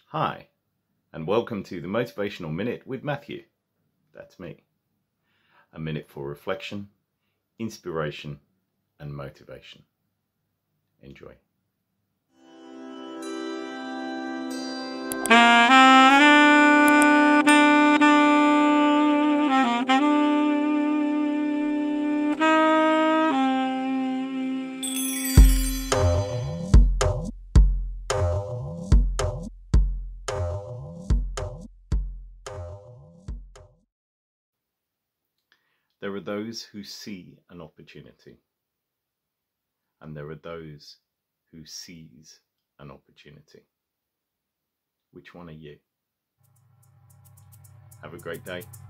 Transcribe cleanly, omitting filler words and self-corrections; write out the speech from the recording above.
Hi, and welcome to the Motivational Minute with Matthew. That's me. A minute for reflection, inspiration, and motivation. Enjoy. There are those who see an opportunity, and there are those who seize an opportunity. Which one are you? Have a great day.